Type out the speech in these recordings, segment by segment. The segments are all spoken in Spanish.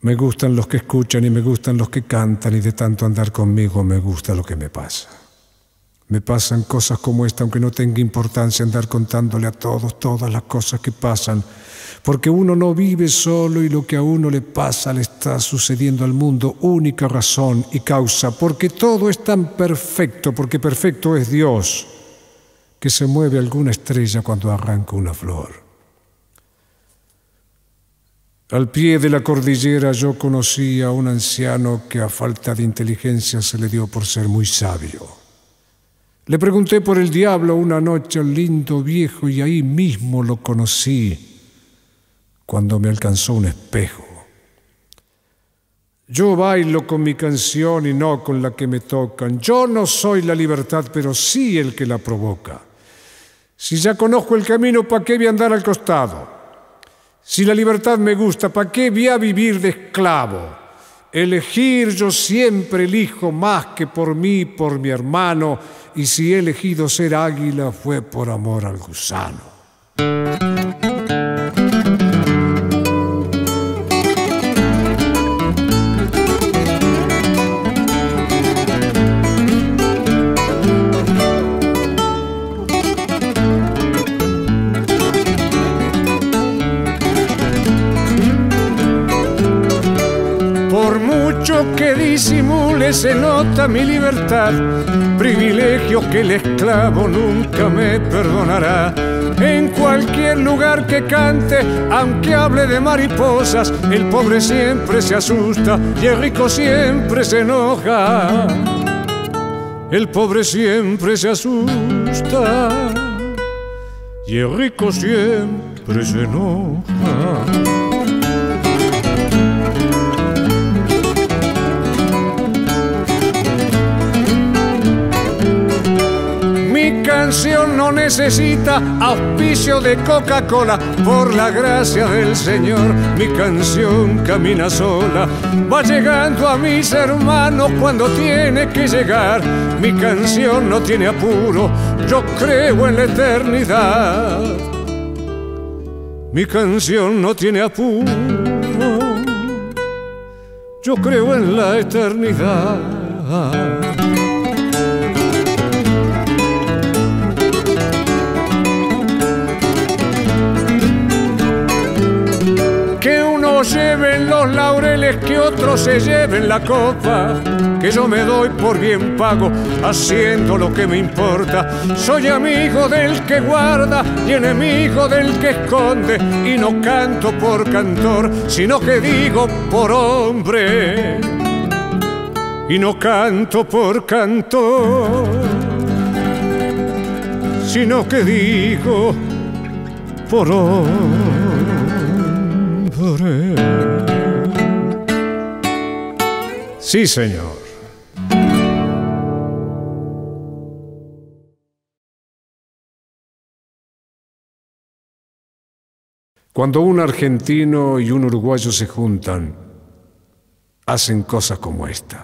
Me gustan los que escuchan y me gustan los que cantan, y de tanto andar conmigo me gusta lo que me pasa. Me pasan cosas como esta, aunque no tenga importancia andar contándole a todos todas las cosas que pasan, porque uno no vive solo y lo que a uno le pasa le está sucediendo al mundo, única razón y causa, porque todo es tan perfecto, porque perfecto es Dios, que se mueve alguna estrella cuando arranca una flor. Al pie de la cordillera yo conocí a un anciano que a falta de inteligencia se le dio por ser muy sabio. Le pregunté por el diablo una noche al lindo viejo y ahí mismo lo conocí, cuando me alcanzó un espejo. Yo bailo con mi canción y no con la que me tocan. Yo no soy la libertad, pero sí el que la provoca. Si ya conozco el camino, ¿para qué voy a andar al costado? Si la libertad me gusta, ¿para qué voy a vivir de esclavo? Elegir yo siempre elijo más que por mí, por mi hermano, y si he elegido ser águila fue por amor al gusano. Que disimule se nota mi libertad, privilegio que el esclavo nunca me perdonará. En cualquier lugar que cante, aunque hable de mariposas, el pobre siempre se asusta y el rico siempre se enoja. El pobre siempre se asusta y el rico siempre se enoja. Mi canción no necesita auspicio de Coca-Cola, por la gracia del Señor mi canción camina sola. Va llegando a mis hermanos cuando tiene que llegar. Mi canción no tiene apuro, yo creo en la eternidad. Mi canción no tiene apuro, yo creo en la eternidad. Lleven los laureles, que otros se lleven la copa, que yo me doy por bien pago haciendo lo que me importa. Soy amigo del que guarda y enemigo del que esconde, y no canto por cantor, sino que digo por hombre. Y no canto por cantor, sino que digo por hombre. Sí, señor. Cuando un argentino y un uruguayo se juntan, hacen cosas como esta.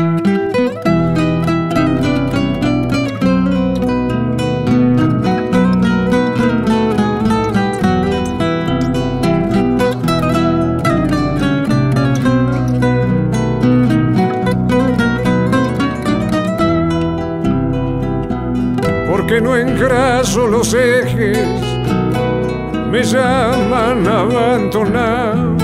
Que no engraso los ejes, me llaman abandonado.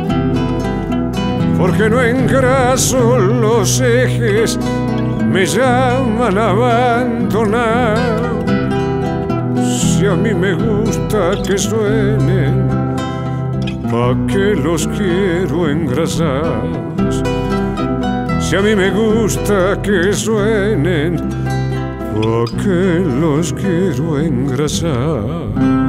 Porque no engraso los ejes, me llaman abandonado. Si a mí me gusta que suenen, ¿pa' qué los quiero engrasar? Si a mí me gusta que suenen, ¿por qué los quiero engrasar?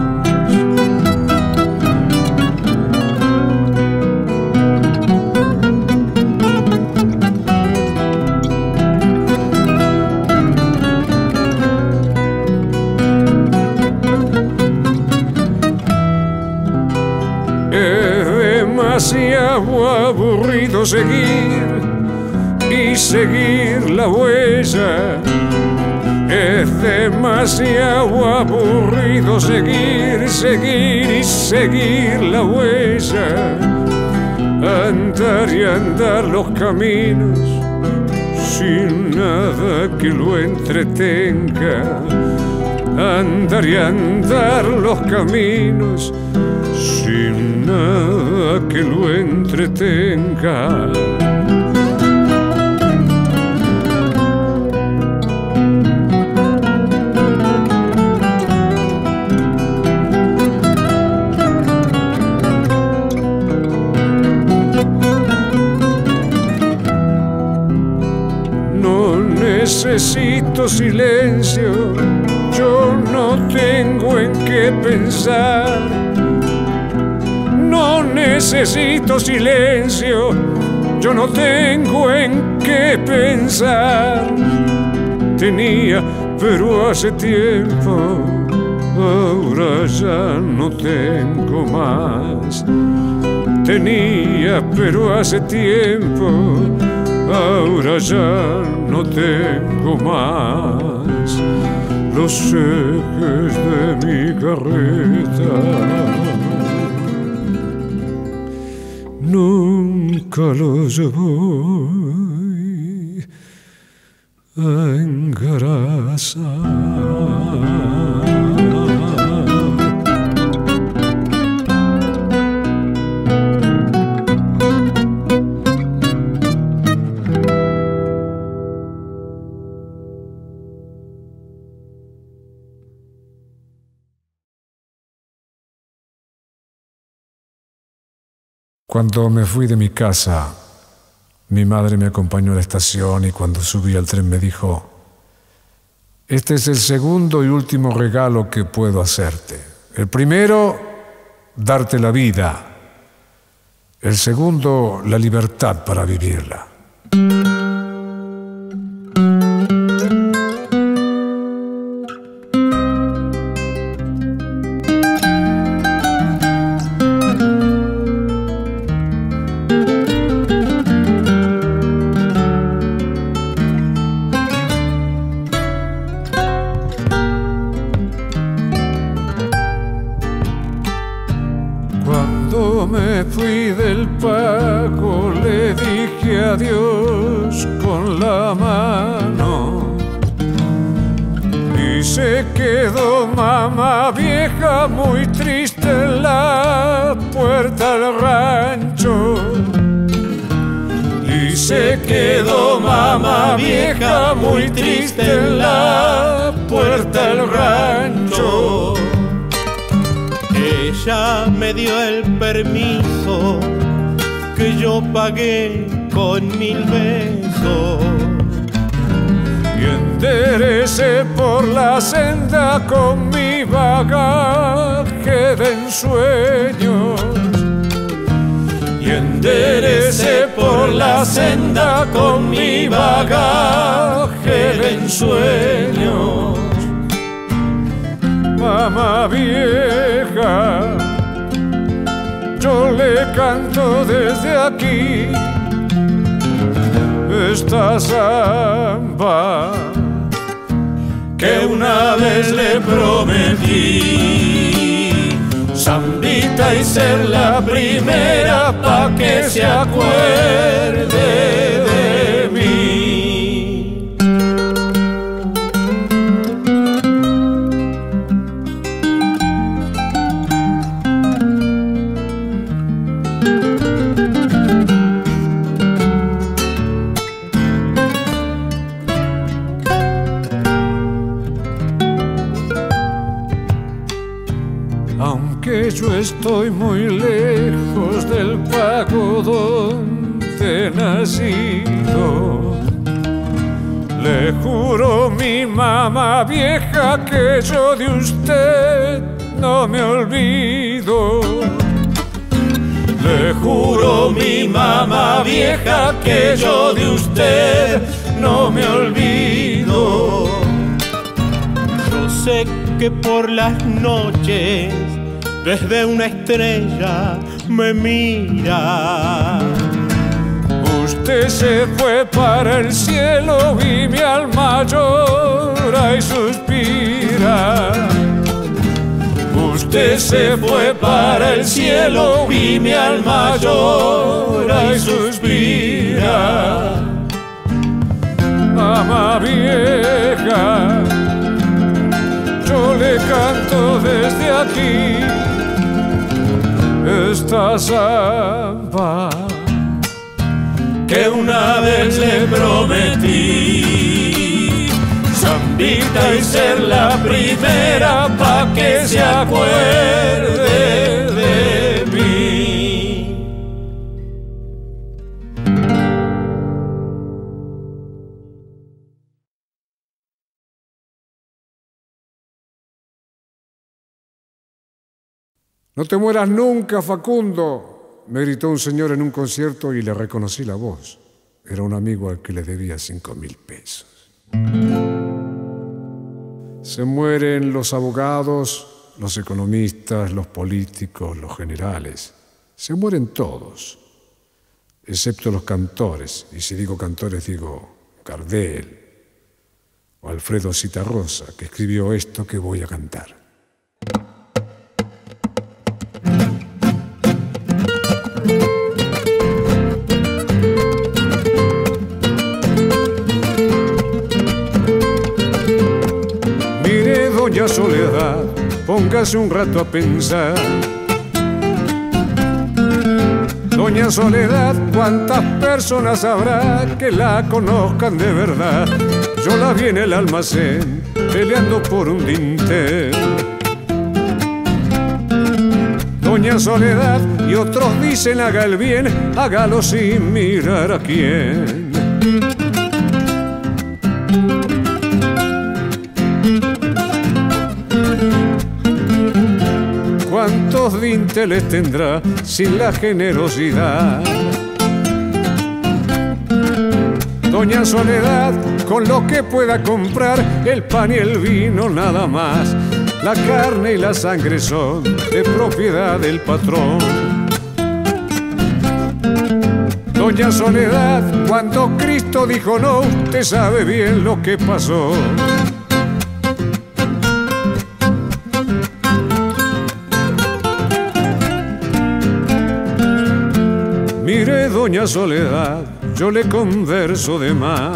Es demasiado aburrido seguir y seguir la huella. Es demasiado aburrido seguir, seguir y seguir la huella. andar y andar los caminos sin nada que lo entretenga. Andar y andar los caminos sin nada que lo entretenga. Necesito silencio, yo no tengo en qué pensar. No necesito silencio, yo no tengo en qué pensar. Tenía, pero hace tiempo, ahora ya no tengo más. Tenía, pero hace tiempo, ahora ya no tengo más. Los ejes de mi carreta nunca los voy a engrasar. Cuando me fui de mi casa, mi madre me acompañó a la estación y cuando subí al tren me dijo: este es el segundo y último regalo que puedo hacerte. El primero, darte la vida. El segundo, la libertad para vivirla. Cuando me fui del Paco le dije adiós con la mano y se quedó mamá vieja muy triste en la puerta del rancho. Y se quedó mamá vieja muy triste en la puerta del rancho. Ella me dio el permiso que yo pagué con 1000 besos. Y enderecé por la senda con mi bagaje de ensueños. Y enderecé por la senda con mi bagaje de ensueños. Mamá vieja, yo le canto desde aquí esta samba que una vez le prometí. Zambita y ser la primera pa' que se acuerde de mí. Aunque yo estoy muy lejos del Pago donde he nacido, le juro mi mamá vieja que yo de usted no me olvido. Le juro mi mamá vieja que yo de usted no me olvido. Yo sé que por las noches desde una estrella me mira. Usted se fue para el cielo y mi alma llora y suspira. Usted se fue para el cielo y mi alma llora suspira. Ama vieja, yo le canto desde aquí esta samba que una vez le prometí, zambita, y ser la primera pa' que se acuerde de mí. No te mueras nunca, Facundo, me gritó un señor en un concierto y le reconocí la voz. Era un amigo al que le debía 5.000 pesos. Se mueren los abogados, los economistas, los políticos, los generales. Se mueren todos, excepto los cantores. Y si digo cantores, digo Gardel o Alfredo Zitarrosa, que escribió esto que voy a cantar. Doña Soledad, póngase un rato a pensar. Doña Soledad, ¿cuántas personas habrá que la conozcan de verdad? Yo la vi en el almacén, peleando por un dintel. Doña Soledad, y otros dicen haga el bien, hágalo sin mirar a quién. ¿Cuántos dinteles tendrá sin la generosidad? Doña Soledad, con lo que pueda comprar, el pan y el vino nada más. La carne y la sangre son de propiedad del patrón. Doña Soledad, cuando Cristo dijo no, usted sabe bien lo que pasó. Mire, doña Soledad, yo le converso de más.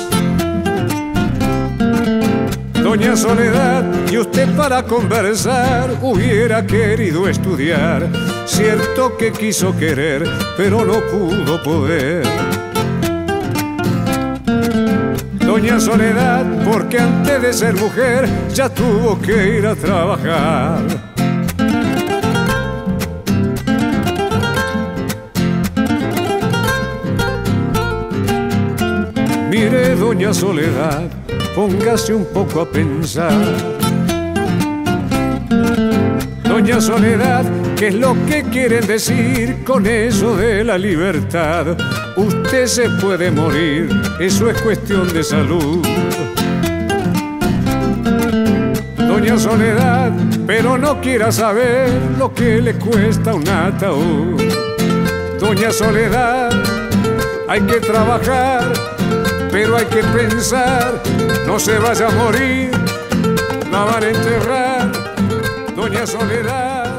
Doña Soledad, y usted para conversar hubiera querido estudiar. Cierto que quiso querer, pero no pudo poder. Doña Soledad, porque antes de ser mujer ya tuvo que ir a trabajar. Mire, doña Soledad, póngase un poco a pensar. Doña Soledad, ¿qué es lo que quieren decir con eso de la libertad? Usted se puede morir, eso es cuestión de salud. Doña Soledad, pero no quiera saber lo que le cuesta un ataúd. Doña Soledad, hay que trabajar, pero hay que pensar, no se vaya a morir, la van a enterrar, doña Soledad.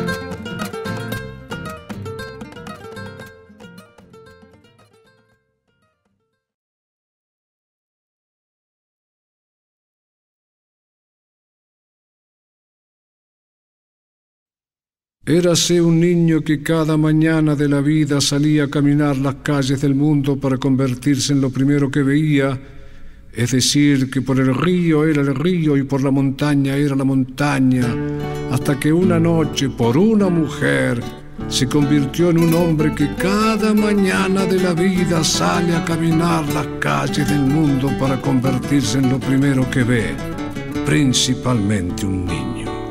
Érase un niño que cada mañana de la vida salía a caminar las calles del mundo para convertirse en lo primero que veía, es decir, que por el río era el río y por la montaña era la montaña, hasta que una noche, por una mujer, se convirtió en un hombre que cada mañana de la vida sale a caminar las calles del mundo para convertirse en lo primero que ve, principalmente un niño.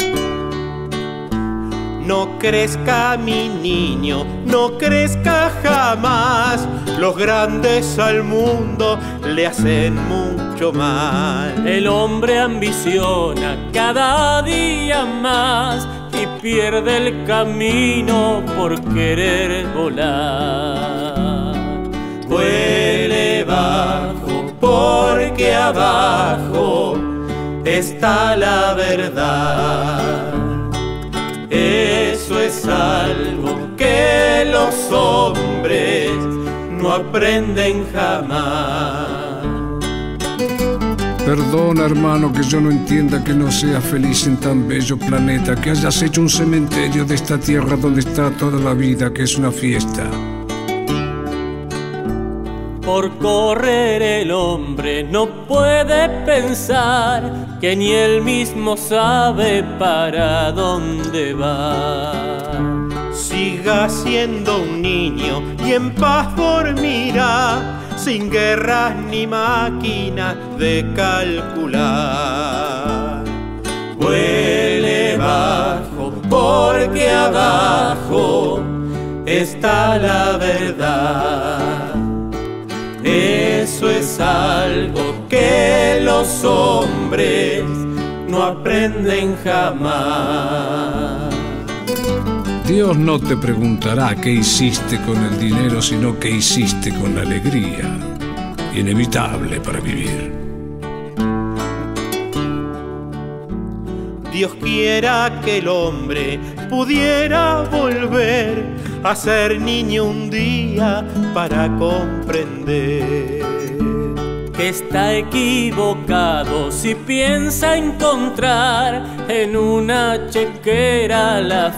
No crezca mi niño, no crezca jamás. Los grandes al mundo le hacen mucho mal. El hombre ambiciona cada día más y pierde el camino por querer volar. Vuele bajo, porque abajo está la verdad. Eso es algo que los hombres no aprenden jamás. Perdona, hermano, que yo no entienda que no seas feliz en tan bello planeta, que hayas hecho un cementerio de esta tierra donde está toda la vida, que es una fiesta. Por correr el hombre no puede pensar que ni él mismo sabe para dónde va. Siga siendo un niño y en paz dormirá, sin guerras ni máquinas de calcular. Vuele bajo, porque abajo está la verdad. Eso es algo que los hombres no aprenden jamás. Dios no te preguntará qué hiciste con el dinero, sino qué hiciste con la alegría, inevitable para vivir. Dios quiera que el hombre pudiera volver a ser niño un día para comprender que está equivocado si piensa encontrar en una chequera la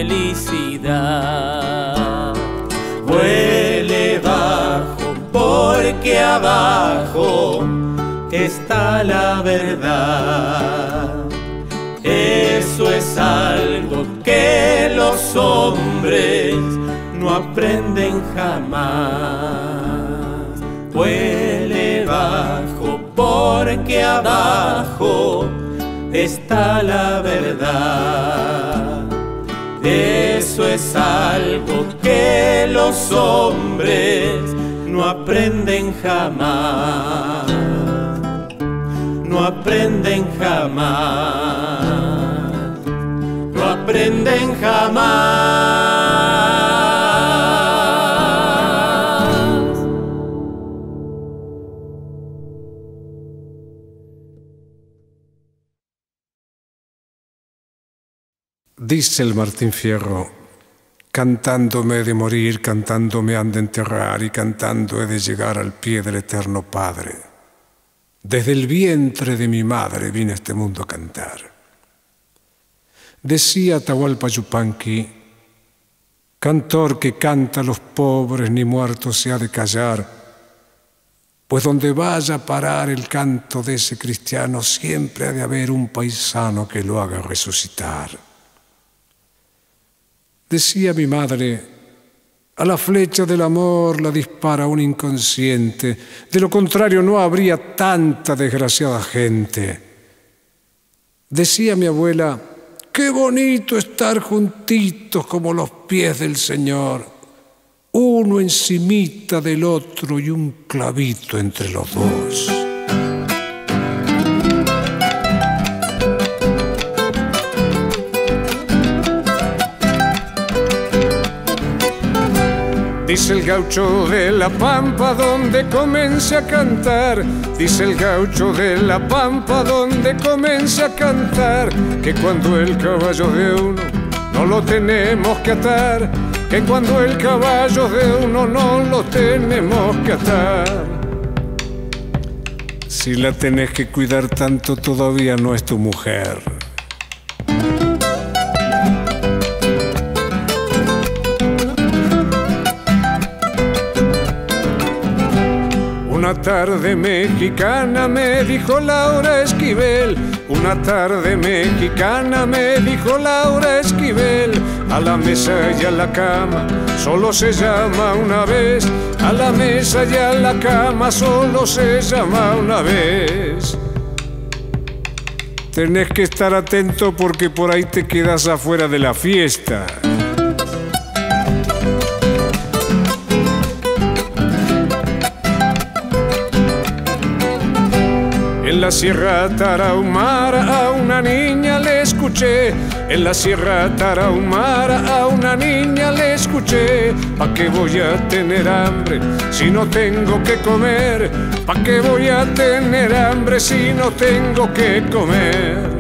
felicidad. Vuele bajo, porque abajo está la verdad. Eso es algo que los hombres no aprenden jamás. Vuele bajo, porque abajo está la verdad. Eso es algo que los hombres no aprenden jamás. No aprenden jamás. No aprenden jamás. Dice el Martín Fierro: cantando me he de morir, cantando me han de enterrar y cantando he de llegar al pie del eterno Padre. Desde el vientre de mi madre vine a este mundo a cantar. Decía Atahualpa Yupanqui: cantor que canta a los pobres ni muerto se ha de callar, pues donde vaya a parar el canto de ese cristiano siempre ha de haber un paisano que lo haga resucitar. Decía mi madre: a la flecha del amor la dispara un inconsciente, de lo contrario no habría tanta desgraciada gente. Decía mi abuela: qué bonito estar juntitos como los pies del Señor, uno encimita del otro y un clavito entre los dos. Dice el gaucho de la Pampa donde comencé a cantar, dice el gaucho de la Pampa donde comencé a cantar, que cuando el caballo de uno no lo tenemos que atar, que cuando el caballo de uno no lo tenemos que atar. Si la tenés que cuidar tanto todavía no es tu mujer. Una tarde mexicana me dijo Laura Esquivel, una tarde mexicana me dijo Laura Esquivel, a la mesa y a la cama solo se llama una vez, a la mesa y a la cama solo se llama una vez. Tenés que estar atento porque por ahí te quedas afuera de la fiesta. En la Sierra Tarahumara a una niña le escuché, en la Sierra Tarahumara a una niña le escuché. ¿Pa' qué voy a tener hambre si no tengo que comer? ¿Pa' qué voy a tener hambre si no tengo que comer?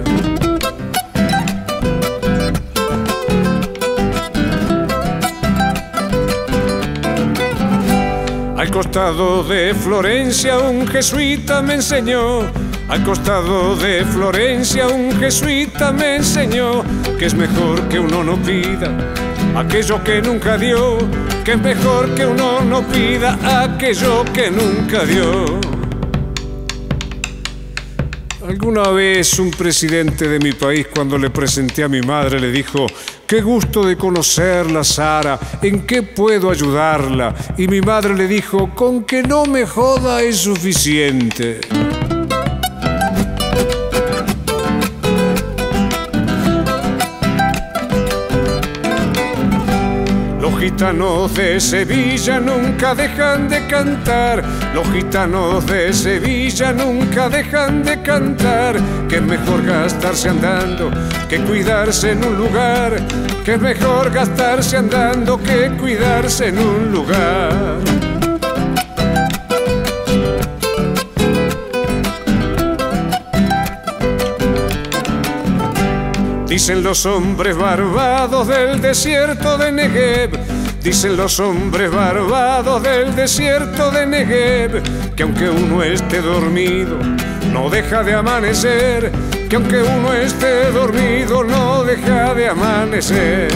Al costado de Florencia un jesuita me enseñó, al costado de Florencia un jesuita me enseñó que es mejor que uno no pida aquello que nunca dio, que es mejor que uno no pida aquello que nunca dio. Alguna vez un presidente de mi país, cuando le presenté a mi madre, le dijo: «Qué gusto de conocerla, Sara, ¿en qué puedo ayudarla?». Y mi madre le dijo: «Con que no me joda es suficiente». Los gitanos de Sevilla nunca dejan de cantar, los gitanos de Sevilla nunca dejan de cantar, que es mejor gastarse andando que cuidarse en un lugar, que es mejor gastarse andando que cuidarse en un lugar. Dicen los hombres barbados del desierto de Negev, dicen los hombres barbados del desierto de Negev, que aunque uno esté dormido, no deja de amanecer, que aunque uno esté dormido, no deja de amanecer.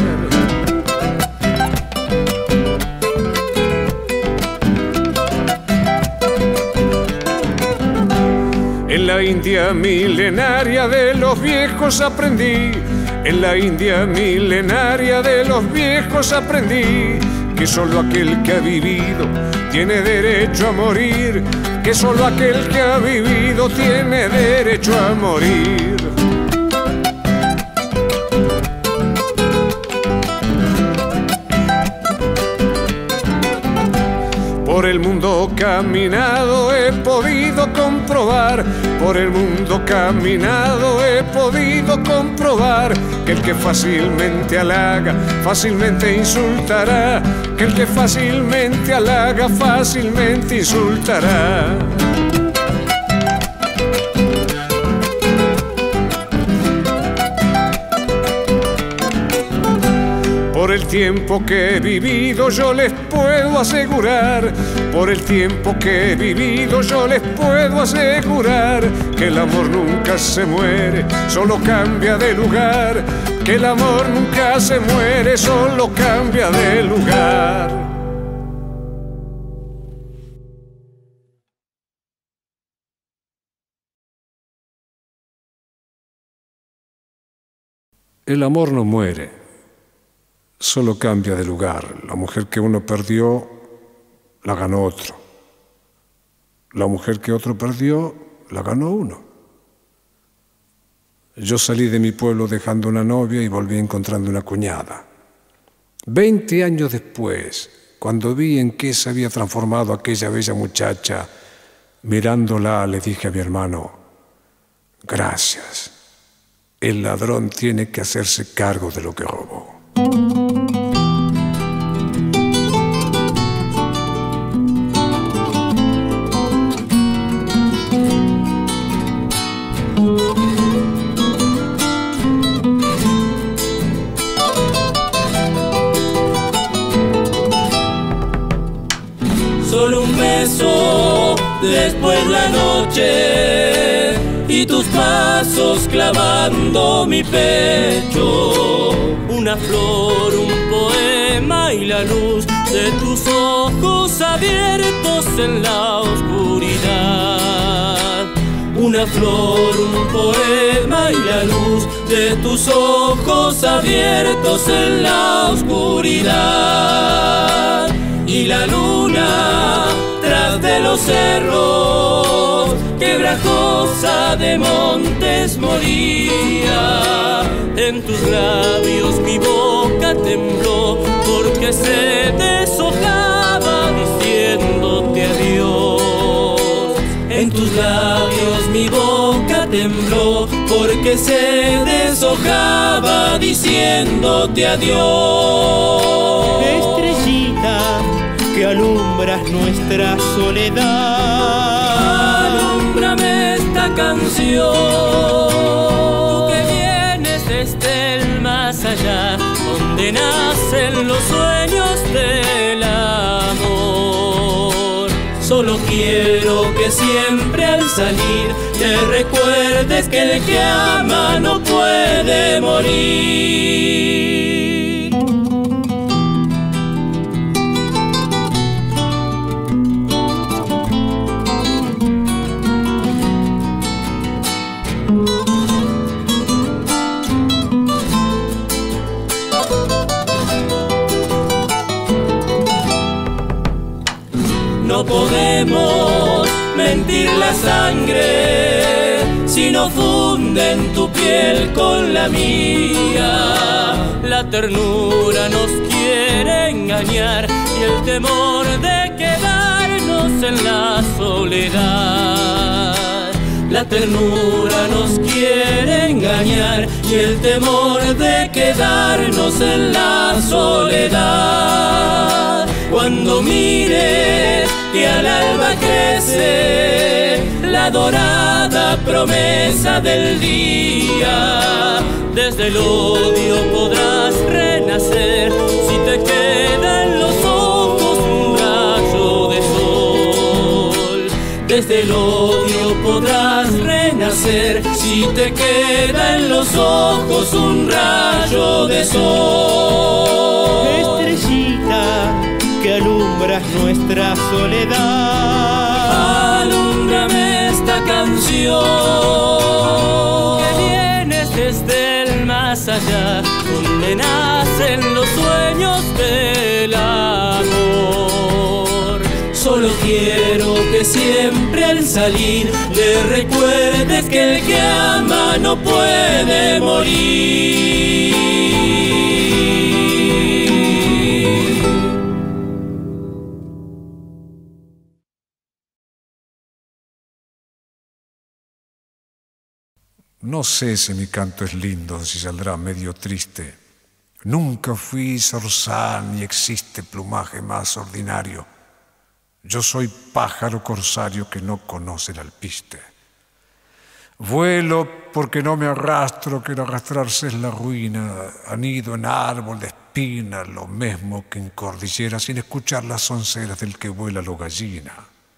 En la India milenaria de los viejos aprendí, en la India milenaria de los viejos aprendí que solo aquel que ha vivido tiene derecho a morir, que solo aquel que ha vivido tiene derecho a morir. Por el mundo caminado he podido comprobar, por el mundo caminado he podido comprobar que el que fácilmente halaga, fácilmente insultará, que el que fácilmente halaga, fácilmente insultará. Por el tiempo que he vivido yo les puedo asegurar, por el tiempo que he vivido yo les puedo asegurar que el amor nunca se muere, solo cambia de lugar, que el amor nunca se muere, solo cambia de lugar. El amor no muere, solo cambia de lugar. La mujer que uno perdió, la ganó otro. La mujer que otro perdió, la ganó uno. Yo salí de mi pueblo dejando una novia y volví encontrando una cuñada. 20 años después, cuando vi en qué se había transformado aquella bella muchacha, mirándola le dije a mi hermano: gracias, el ladrón tiene que hacerse cargo de lo que robó. Solo un beso, después la noche y tus pasos clavando mi pecho. Una flor, un poema y la luz de tus ojos abiertos en la oscuridad. Una flor, un poema y la luz de tus ojos abiertos en la oscuridad. Y la luna tras de los cerros, quebrajosa de montes moría. En tus labios mi boca tembló porque se deshojaba diciéndote adiós. En tus labios mi boca tembló porque se deshojaba diciéndote adiós. Estrellita que alumbras nuestra soledad, alúmbrame esta canción. Tú que vienes desde el más allá, donde nacen los sueños del amor. Solo quiero que siempre al salir te recuerdes que el que ama no puede morir. No podemos mentir la sangre si no funden tu piel con la mía. La ternura nos quiere engañar y el temor de quedarnos en la soledad. La ternura nos quiere engañar y el temor de quedarnos en la soledad. Cuando mires que al alba crece la dorada promesa del día, desde el odio podrás renacer si te queda en los ojos un rayo de sol. Desde el odio podrás renacer si te queda en los ojos un rayo de sol. Estrellita que alumbras nuestra soledad, alúmbrame esta canción que vienes desde el más allá, donde nacen los sueños del amor. Solo quiero que siempre al salir le recuerdes que el que ama no puede morir. No sé si mi canto es lindo, si saldrá medio triste. Nunca fui zorzal ni existe plumaje más ordinario. Yo soy pájaro corsario que no conoce el alpiste. Vuelo porque no me arrastro, que el arrastrarse es la ruina. Anido en árbol de espinas, lo mismo que en cordillera, sin escuchar las sonceras del que vuela lo gallina.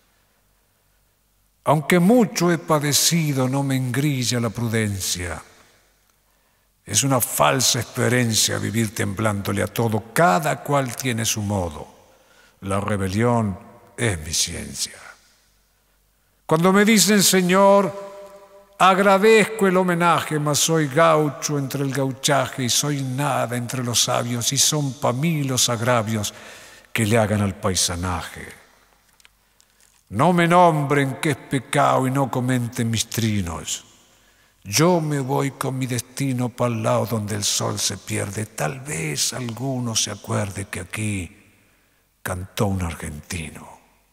Aunque mucho he padecido, no me engrilla la prudencia. Es una falsa experiencia vivir temblándole a todo, cada cual tiene su modo. La rebelión es mi ciencia. Cuando me dicen Señor, agradezco el homenaje, mas soy gaucho entre el gauchaje y soy nada entre los sabios, y son pa' mí los agravios que le hagan al paisanaje. No me nombren que es pecado y no comenten mis trinos. Yo me voy con mi destino pa'l lado donde el sol se pierde. Tal vez alguno se acuerde que aquí cantó un argentino.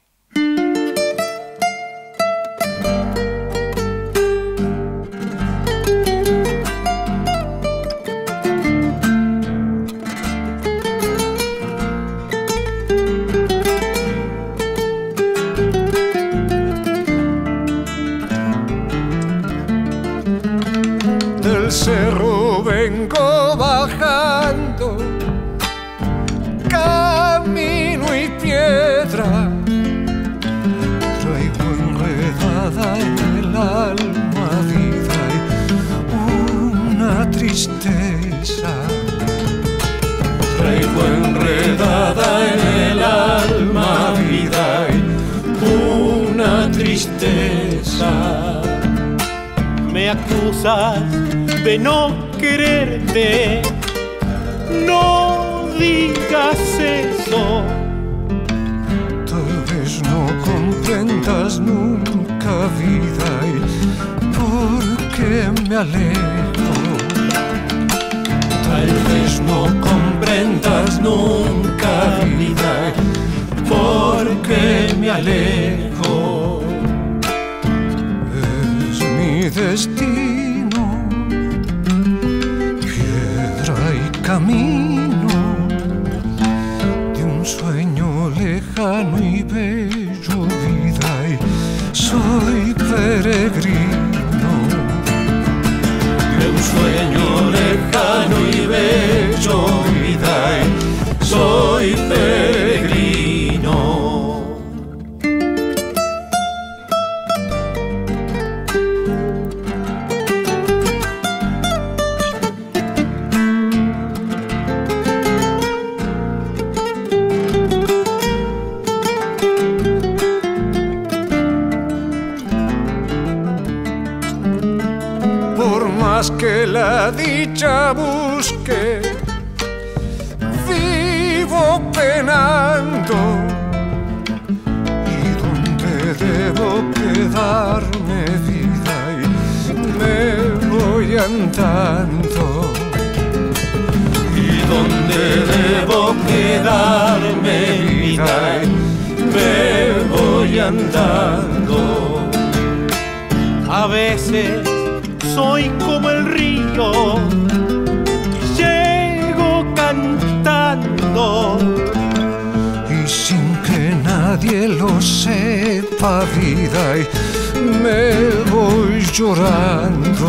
Del cerro vengo bajando, camino y piedra, traigo enredada en el alma vida y una tristeza. Traigo enredada en el alma vida y una tristeza. me acusas de no quererte. No digas eso. Tal vez no comprendas nunca, vida, y por qué me alejo. Tal vez no comprendas nunca, vida, por qué me alejo. Es mi destino, piedra y camino de un sueño lejano y bello, vida, y soy peregrino de un sueño lejano y bello, vida, y soy peregrino. más que la dicha busque, vivo penando. ¿Y dónde debo quedarme, vida? Y me voy andando. ¿Y dónde debo quedarme, vida? Y me voy andando. A veces soy como el río, llego cantando y sin que nadie lo sepa, vida, y me voy llorando.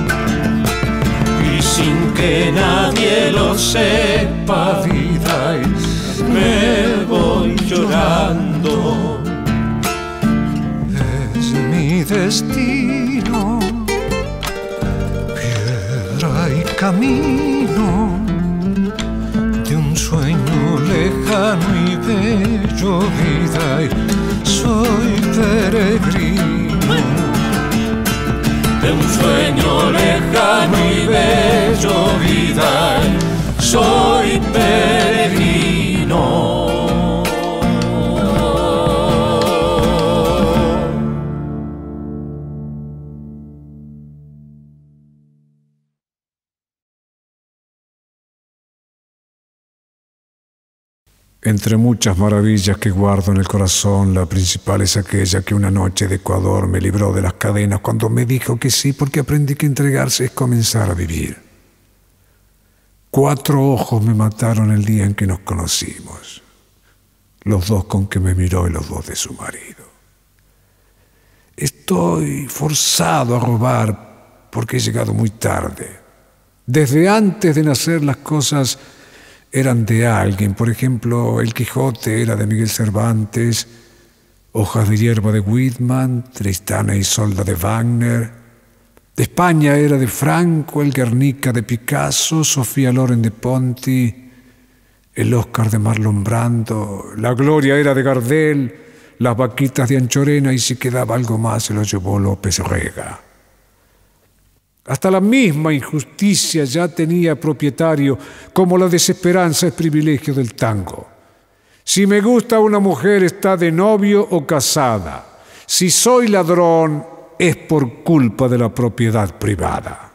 Y sin que nadie lo sepa, vida, y me voy llorando. Es mi destino, piedra y camino de un sueño lejano y bello, vida, y soy peregrino. De un sueño lejano y bello, vida, y soy peregrino. Entre muchas maravillas que guardo en el corazón, la principal es aquella que una noche de Ecuador me libró de las cadenas cuando me dijo que sí, porque aprendí que entregarse es comenzar a vivir. 4 ojos me mataron el día en que nos conocimos, los 2 con que me miró y los 2 de su marido. Estoy forzado a robar porque he llegado muy tarde. Desde antes de nacer las cosas eran de alguien. Por ejemplo, El Quijote era de Miguel Cervantes, Hojas de hierba de Whitman, Tristana y Isolda de Wagner. De España era de Franco, el Guernica de Picasso, Sofía Loren de Ponti, el Oscar de Marlon Brando, la Gloria era de Gardel, las Vaquitas de Anchorena, y si quedaba algo más se lo llevó López Rega. Hasta la misma injusticia ya tenía propietario, como la desesperanza es privilegio del tango. Si me gusta una mujer está de novio o casada. Si soy ladrón es por culpa de la propiedad privada.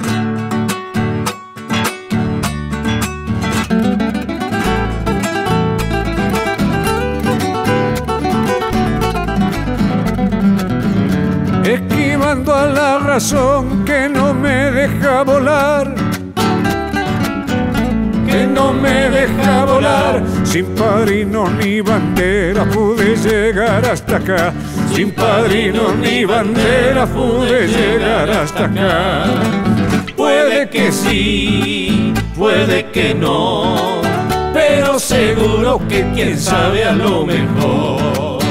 Esquivando a la razón que no me deja volar, que no me deja volar. Sin padrino ni bandera pude llegar hasta acá. Sin padrino ni bandera pude llegar hasta acá. Puede que sí, puede que no, pero seguro que quién sabe a lo mejor.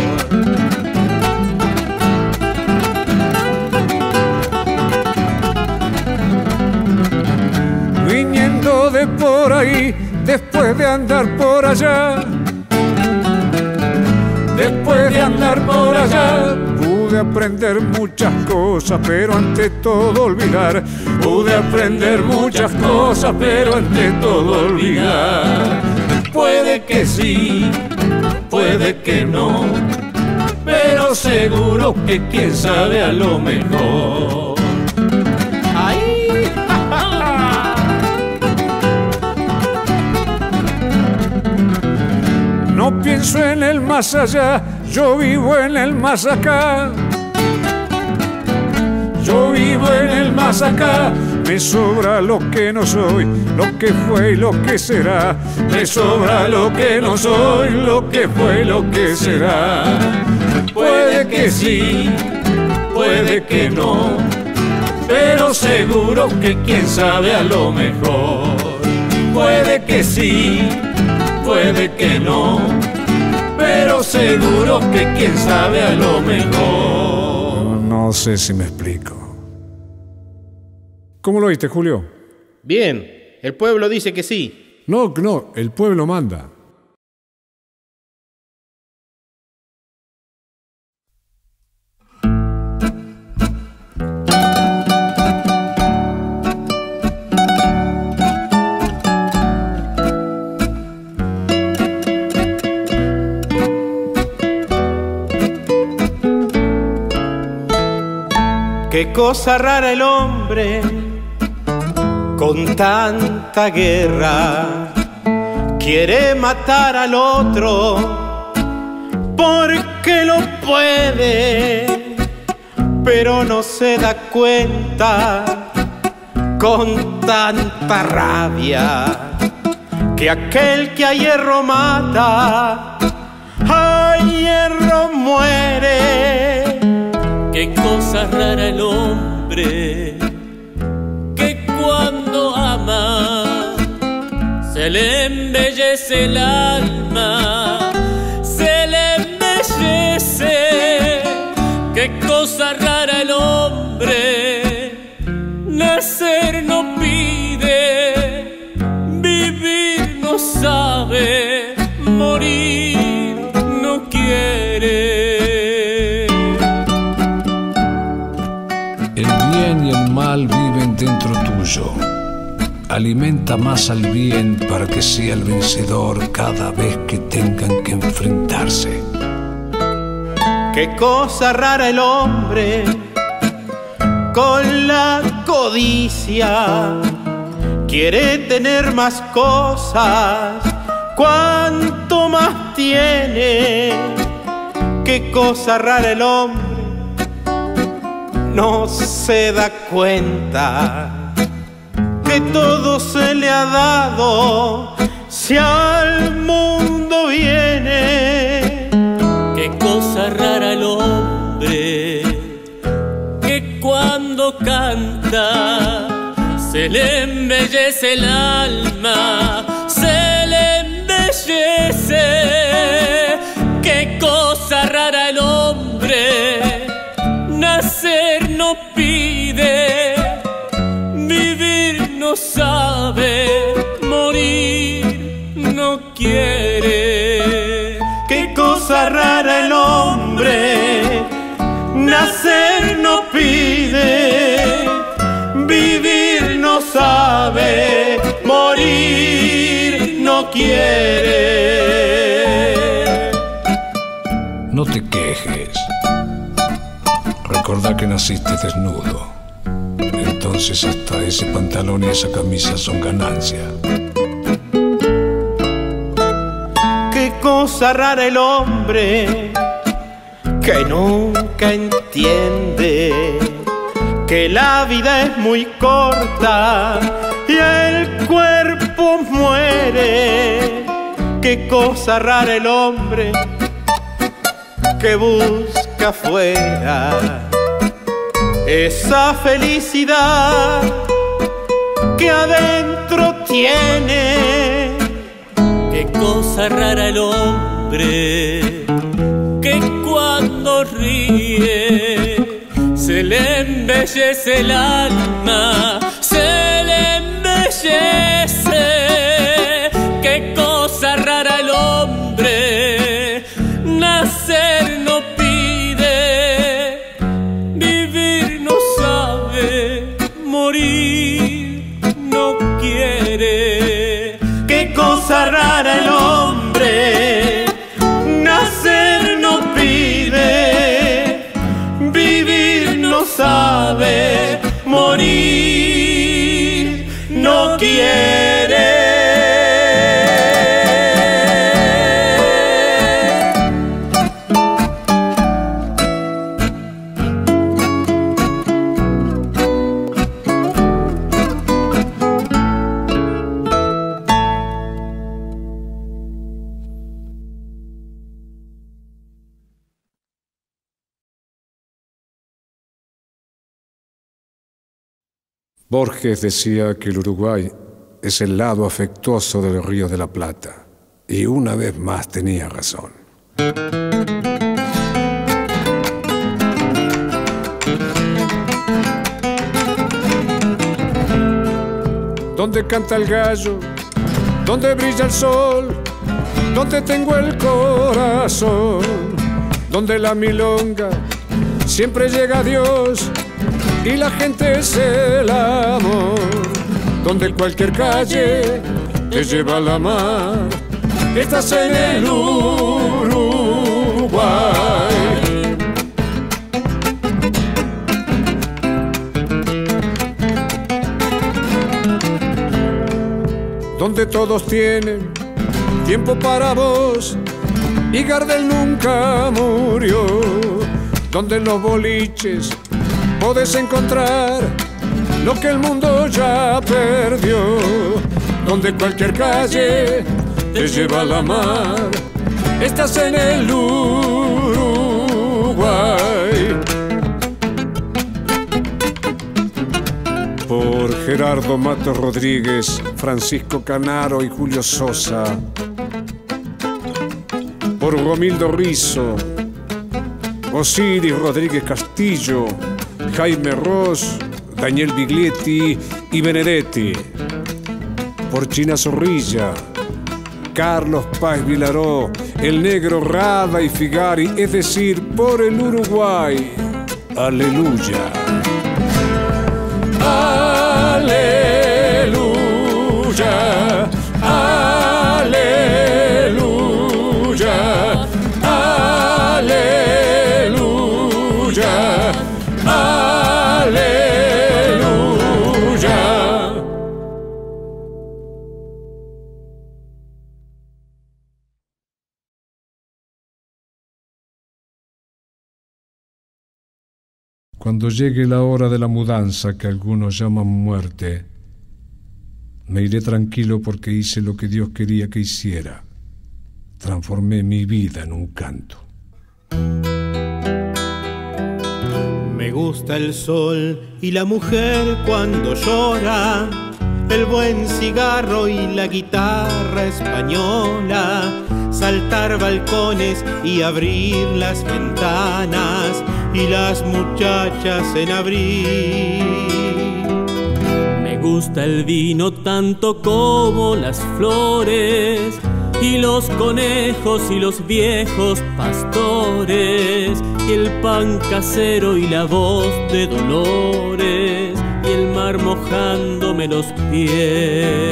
Viniendo de por ahí, después de andar por allá, después de andar por allá, pude aprender muchas cosas, pero ante todo olvidar. Pude aprender muchas cosas, pero ante todo olvidar. Puede que sí, puede que no, pero seguro que quién sabe a lo mejor. ¡Ay! No pienso en el más allá, yo vivo en el más acá. Yo vivo en el más acá. Me sobra lo que no soy, lo que fue y lo que será. Me sobra lo que no soy, lo que fue y lo que será. Puede que sí, puede que no, pero seguro que quién sabe a lo mejor. Puede que sí, puede que no, pero seguro que quién sabe a lo mejor. No sé si me explico. ¿Cómo lo oíste, Julio? Bien, el pueblo dice que sí. No, el pueblo manda. Qué cosa rara el hombre con tanta guerra. Quiere matar al otro porque lo puede, pero no se da cuenta con tanta rabia que aquel que a hierro mata, a hierro muere. Qué cosa rara el hombre que cuando ama se le embellece el alma, se le embellece. Qué cosa rara el hombre, nacer no pide, vivir no sabe, morir no quiere. El bien y el mal viven dentro tuyo. Alimenta más al bien para que sea el vencedor cada vez que tengan que enfrentarse. Qué cosa rara el hombre con la codicia. Quiere tener más cosas cuanto más tiene. Qué cosa rara el hombre, no se da cuenta que todo se le ha dado si al mundo viene. Qué cosa rara el hombre que cuando canta se le embellece el alma, se le embellece. Qué cosa rara el hombre, nacer no pide, vivir no sabe, morir no quiere. Qué cosa rara el hombre, nacer no pide, vivir no sabe, morir no quiere. No te quejes. Recordá que naciste desnudo. Entonces hasta ese pantalón y esa camisa son ganancia. Qué cosa rara el hombre que nunca entiende que la vida es muy corta y el cuerpo muere. Qué cosa rara el hombre que busca afuera esa felicidad que adentro tiene. Qué cosa rara el hombre que cuando ríe se le embellece el alma, se le embellece. Qué cosa rara el hombre, nacer no pide, vivir no sabe, morir no quiere. Qué cosa rara el hombre, nacer no pide, vivir no sabe, morir no quiere. Borges decía que el Uruguay es el lado afectuoso del Río de la Plata, y una vez más tenía razón. Donde canta el gallo, donde brilla el sol, donde tengo el corazón, donde la milonga siempre llega a Dios y la gente es el amor, donde cualquier calle te lleva a la mar, estás en el Uruguay. donde todos tienen tiempo para vos y Gardel nunca murió, donde en los boliches podés encontrar lo que el mundo ya perdió, donde cualquier calle te lleva a la mar, estás en el Uruguay. Por Gerardo Matos Rodríguez, Francisco Canaro y Julio Sosa. Por Romildo Rizzo, Osiris Rodríguez Castillo, Jaime Ross, Daniel Biglietti y Benedetti. Por China Zorrilla, Carlos Páez Vilaró, el Negro Rada y Figari, es decir, por el Uruguay. Aleluya. Aleluya. Aleluya. Aleluya. Aleluya. Cuando llegue la hora de la mudanza que algunos llaman muerte, me iré tranquilo porque hice lo que Dios quería que hiciera. Transformé mi vida en un canto. Me gusta el sol y la mujer cuando llora, el buen cigarro y la guitarra española, saltar balcones y abrir las ventanas y las muchachas en abril. Me gusta el vino tanto como las flores y los conejos y los viejos pastores y el pan casero y la voz de Dolores y el mar mojándome los pies.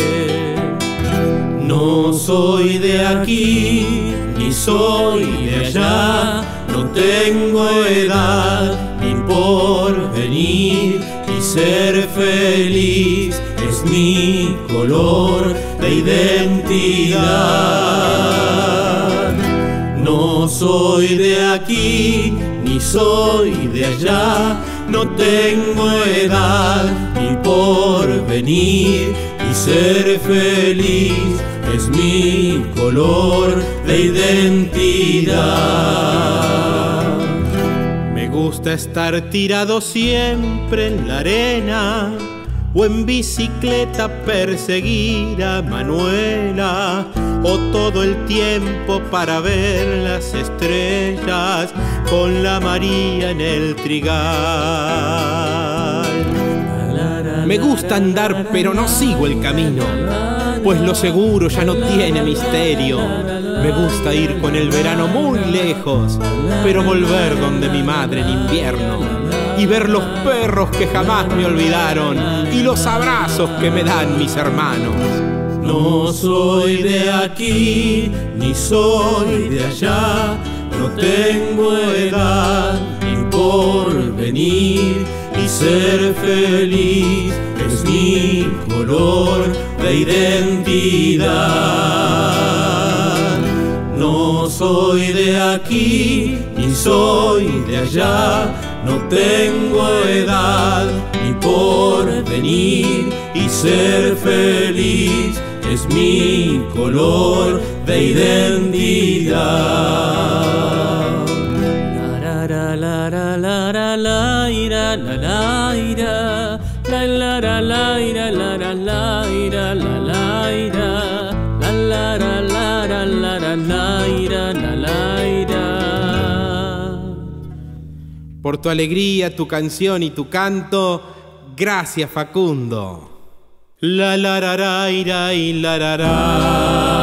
No soy de aquí ni soy de allá, no tengo edad ni porvenir, y ser feliz es mi color de identidad. No soy de aquí ni soy de allá, no tengo edad ni porvenir, y ser feliz es mi color de identidad. Me gusta estar tirado siempre en la arena o en bicicleta perseguir a Manuela, o todo el tiempo para ver las estrellas con la María en el trigal. Me gusta andar pero no sigo el camino, pues lo seguro ya no tiene misterio. Me gusta ir con el verano muy lejos, pero volver donde mi madre en invierno, y ver los perros que jamás me olvidaron y los abrazos que me dan mis hermanos. No soy de aquí ni soy de allá, no tengo edad ni porvenir, y ser feliz es mi color de identidad. No soy de aquí ni soy de allá, no tengo edad ni porvenir, y ser feliz es mi color de identidad. La la la la la la la ira la la ira la la la la ira la la la ira la la ira la la la la la la la ira la la ira. Por tu alegría, tu canción y tu canto, gracias Facundo. La la ra ra ira y la ra ra.